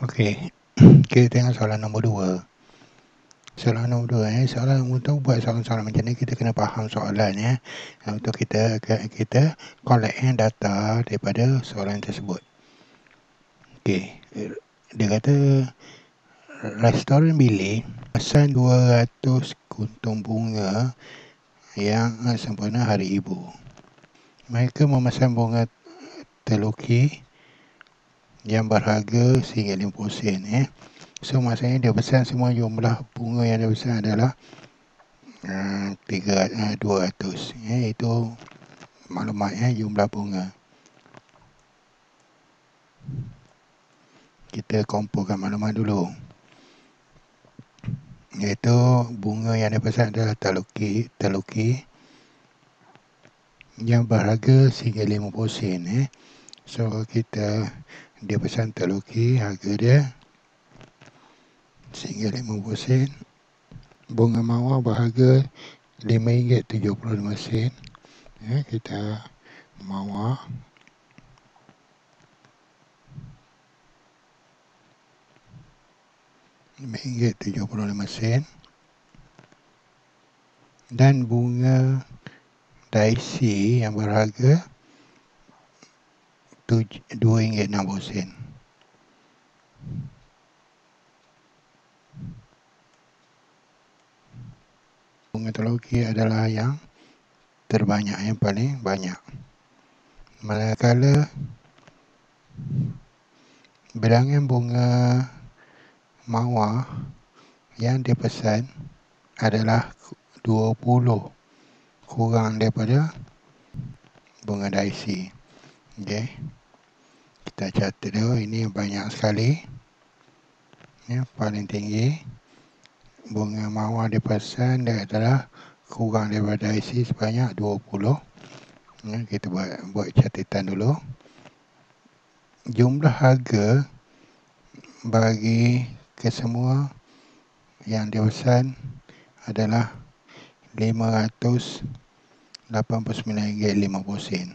Okey, kita tengok soalan nombor 2. Soalan nombor 2 soalan untuk buat soalan-soalan macam ni kita kena faham soalan ya. Untuk kita collect data daripada soalan tersebut. Okey, dia kata restoran bilik pesan 200 kuntung bunga yang sempena Hari Ibu. Mereka memesan bunga teluki yang berharga RM50 So maksudnya dia pesan semua jumlah bunga yang dia pesan adalah 200 itu maklumatnya jumlah bunga. Kita kumpulkan maklumat dulu, iaitu bunga yang dia pesan adalah teluki yang berharga RM50. So dia pesan teluki, harga dia RM50. Bunga mawar berharga RM5.75. Kita mawar RM5.75. Dan bunga daisy yang berharga RM2.60. Bunga teluki adalah yang terbanyak, yang paling banyak. Manakala bilangan bunga mawar yang dipesan adalah 20 kurang daripada bunga daisy. Okey, kita catat dulu, ini banyak sekali. Paling tinggi bunga mawar dipesan dia adalah kurang daripada daisy sebanyak 20. Kita buat catatan dulu. Jumlah harga bagi kesemua yang dipesan adalah RM589.50.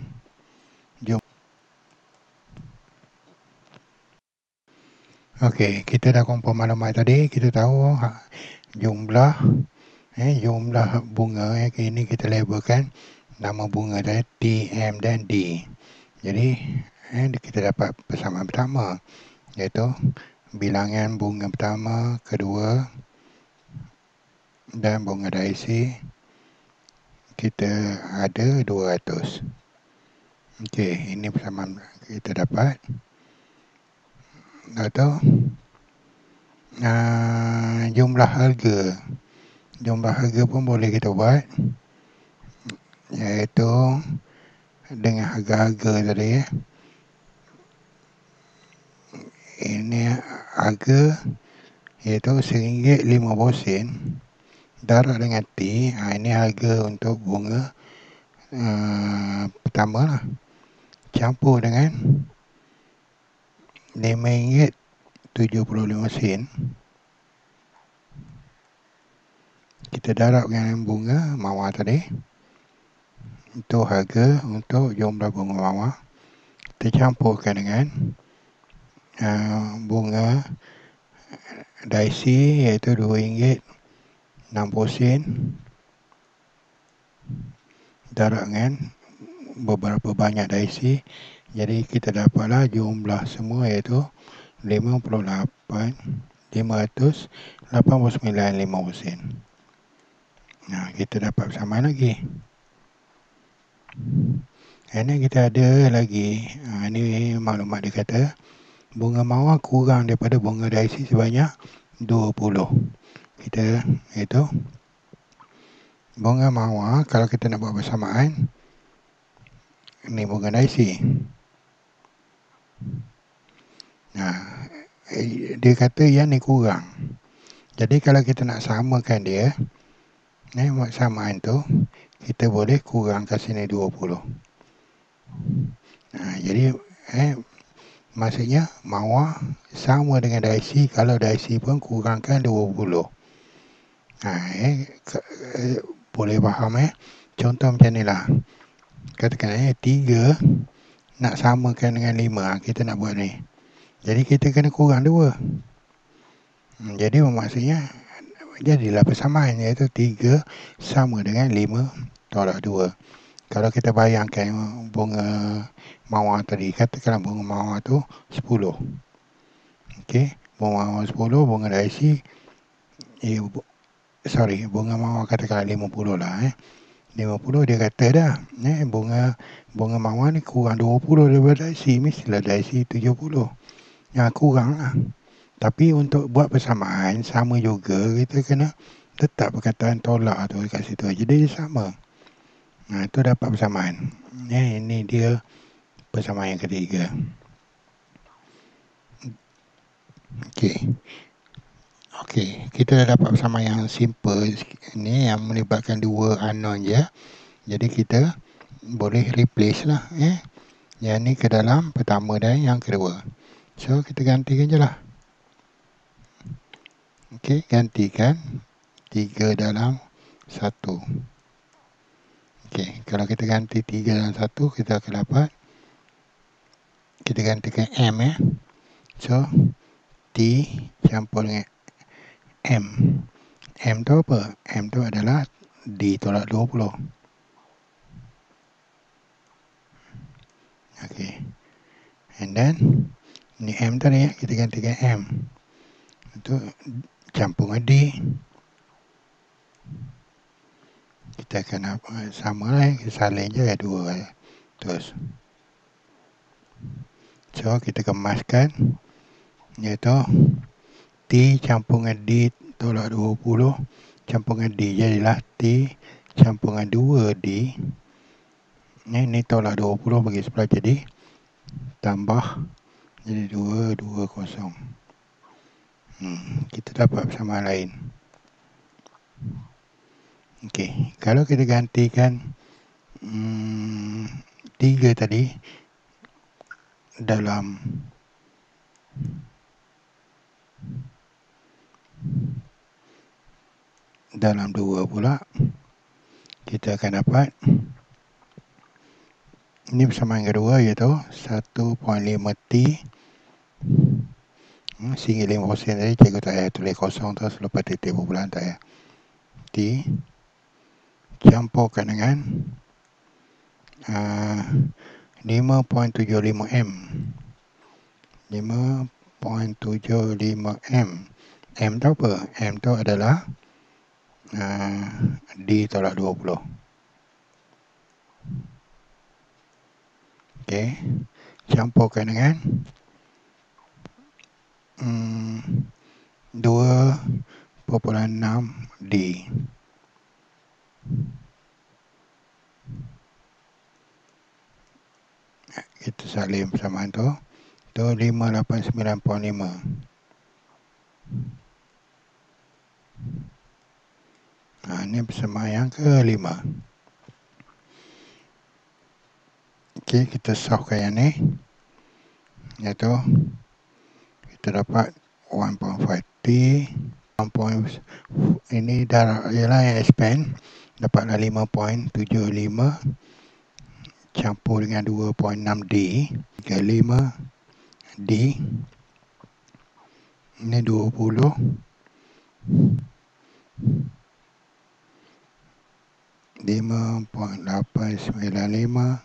Okey, kita dah kumpul maklumat tadi. Kita tahu jumlah bunga ini kita labelkan nama bunga tadi T, M dan D. Jadi kita dapat persamaan pertama, iaitu bilangan bunga pertama, kedua dan bunga daisy kita ada 200. Okey, ini persamaan kita dapat. Atau jumlah harga pun boleh kita buat, iaitu dengan harga-harga tadi ini harga iaitu RM1.50 darab dengan T. Ini harga untuk bunga pertama lah, campur dengan RM5.75. Kita darab dengan bunga mawar tadi. Itu harga untuk jumlah bunga mawar. Kita campurkan dengan bunga daisy iaitu RM2.60 darab dengan beberapa banyak daisy. Jadi kita dapatlah jumlah semua iaitu RM589.50. Kita dapat persamaan lagi. Ini kita ada lagi. Ini maklumat dia kata bunga mawar kurang daripada bunga daisy sebanyak 20. Iaitu bunga mawar, kalau kita nak buat persamaan, ini bunga daisy. Dia kata yang ni kurang. Jadi kalau kita nak samakan dia, buat samaan tu, kita boleh kurangkan sini 20. Jadi maksudnya mawar sama dengan daisy kalau daisy pun kurangkan 20. Boleh faham contoh macam ni lah. Katakan 3 nak samakan dengan 5. Kita nak buat ni. Jadi kita kena kurang 2. Jadi maksudnya jadilah persamaan, iaitu 3 sama dengan 5 tolak 2. Kalau kita bayangkan bunga mawar tadi, katakanlah bunga mawar tu 10. Okey, bunga mawar 10, bunga daisy, bunga mawar katakanlah 50 lah. 50 dia kata dah, bunga mawar ni kurang 20 daripada daisy, mestilah daisy 70. Kurang lah. Tapi untuk buat persamaan, sama juga, kita kena letak perkataan tolak tu kat situ. Jadi dia sama. Itu dapat persamaan. Ini dia persamaan yang ketiga. Okey, kita dah dapat persamaan yang simple ni, yang melibatkan 2 unknown je. Jadi kita boleh replace lah. Yang ni ke dalam pertama dan yang kedua. So, kita gantikan je lah. Okey, gantikan 3 dalam 1. Okey, kalau kita ganti 3 dalam 1, kita akan dapat, kita gantikan M. So, T campur dengan M. M tu apa? M tu adalah D tolak 20. Okey. And then, ni M tadi, kita gantikan M. Itu campur dengan D. Kita akan sama lah, kita salin je 2. Terus. So, kita kemaskan, iaitu T campur dengan D tolak 20 campur dengan D, jadilah T campur dengan 2D. Ini tolak 20 bagi sebelah, jadi tambah, jadi 220. Kita dapat persamaan lain. Okey, kalau kita gantikan 3 tadi dalam dalam 2 pula, kita akan dapat ini persamaan kedua, iaitu 1.5T sehingga 5% tadi cikgu tak payah tulis kosong tu, selepas titik perbulan tak payah. T campurkan dengan 5.75M. 5.75M. M tu apa? M tu adalah D tolak 20. Okey, campurkan dengan 2.6D. Kita salin persamaan tu. Tu 589.5. Ini persamaan yang kelima. Okey, kita solvekan yang ni. Iaitu kita dapat 1.5T. Ini dah ialah yang expand. Dapatlah 5.75 campur dengan 2.6D. 35D. Ini 20. 5.895.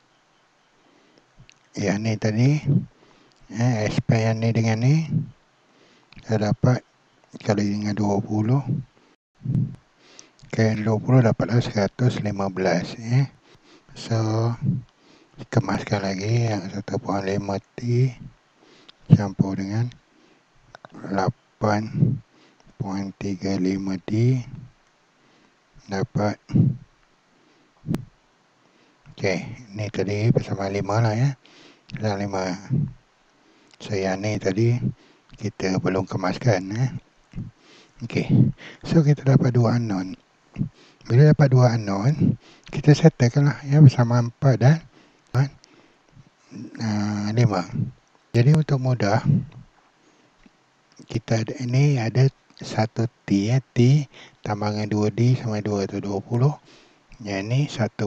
Yang ni tadi, expand yang ni dengan ni, saya dapat kali dengan 20. Kali 20 dapatlah 115. So, kemaskan lagi yang 1.5T campur dengan 8.35D dapat. Okey, ni tadi persamaan 5 lah ya. Persamaan 5. So, yang ni tadi kita belum kemaskan. Okey, so kita dapat 2 unknown. Bila dapat 2 unknown, kita settlekan lah ya, persamaan 4 dan 5. Jadi untuk mudah, kita ini ada 1T T tambah dengan 2D sama 2 tu 20. Yang ni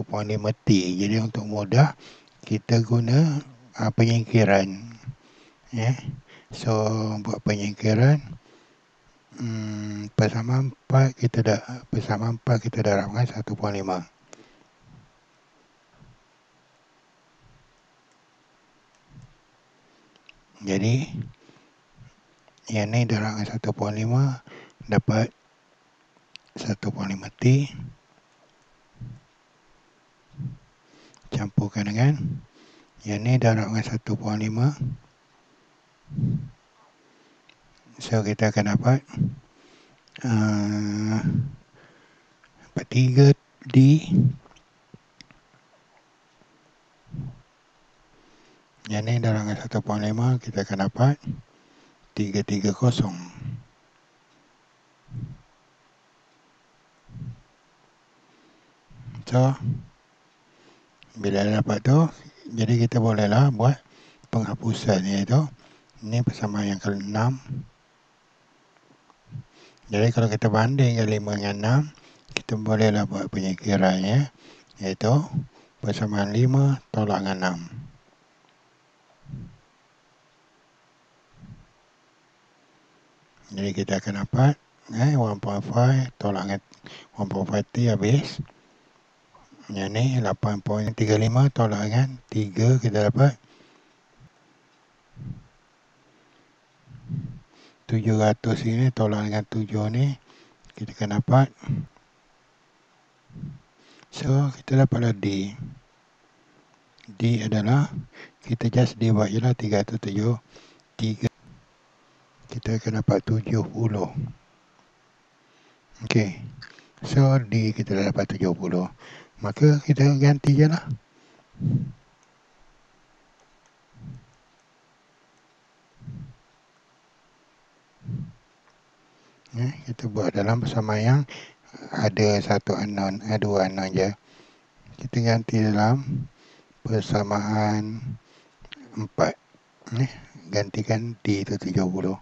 1.5T. Jadi untuk mudah, kita guna penyingkiran. So buat penyingkiran, persamaan 4 kita darabkan 1.5. Jadi yang ni darabkan 1.5 dapat 1.5T, campurkan dengan yang ni darabkan 1.5. So kita akan dapat 3D yang ni darabkan 1.5, kita akan dapat 330. So bila dapat tu, jadi kita bolehlah buat penghapusan, iaitu ini persamaan yang ke-6. Jadi kalau kita bandingkan 5 dengan 6, kita bolehlah buat penyingkirannya, iaitu persamaan 5 tolak dengan 6. Jadi kita akan dapat 1.5 tolak dengan 1.5T habis. Yang ni 8.35 tolak dengan 3, kita dapat 700 ini tolak dengan 7 ni, kita akan dapat. So kita dapatlah D. D adalah, kita just divide je lah 307. 3, kita akan dapat 70. Okey. So D kita dah dapat 70. Maka kita ganti je lah. Kita buat dalam persamaan yang ada satu unknown, dua unknown je. Kita ganti dalam persamaan 4. Gantikan D itu 70.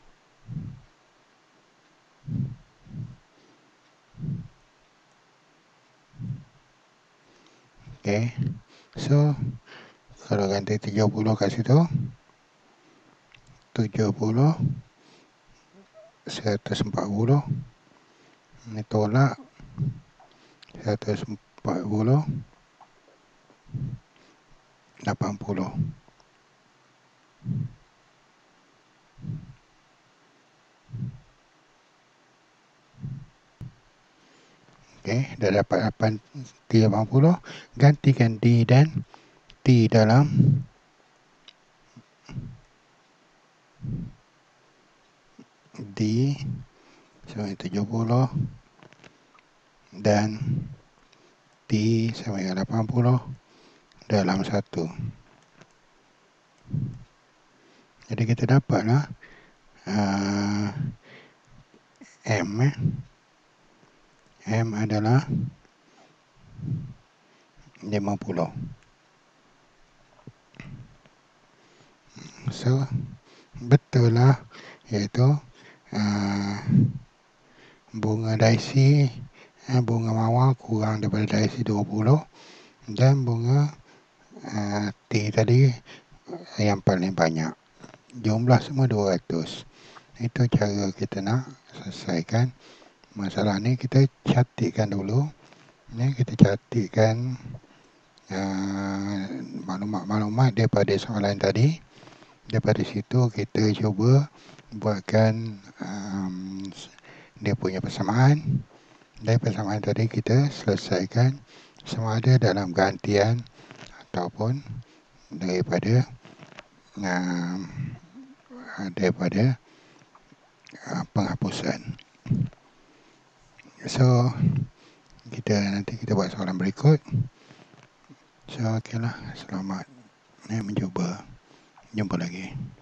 Okay. So kalau ganti 70 kat situ, 70 140, ini tolak 140 80. Okey, dah dapat 8T80. Gantikan D dan T dalam D sampai 70 dan T sampai 80 dalam 1. Jadi kita dapatlah M. M adalah 50. So betul lah, iaitu bunga daisy, bunga mawar kurang daripada daisy 20, dan bunga T tadi yang paling banyak. Jumlah semua 200. Itu cara kita nak selesaikan masalah ni. Kita catatkan dulu. Kita catatkan maklumat-maklumat daripada soalan tadi. Daripada situ kita cuba buatkan dia punya persamaan. Dari persamaan tadi kita selesaikan sama ada dalam gantian ataupun daripada penghapusan. So nanti kita buat soalan berikut. So okeylah, selamat mencuba. Jumpa lagi.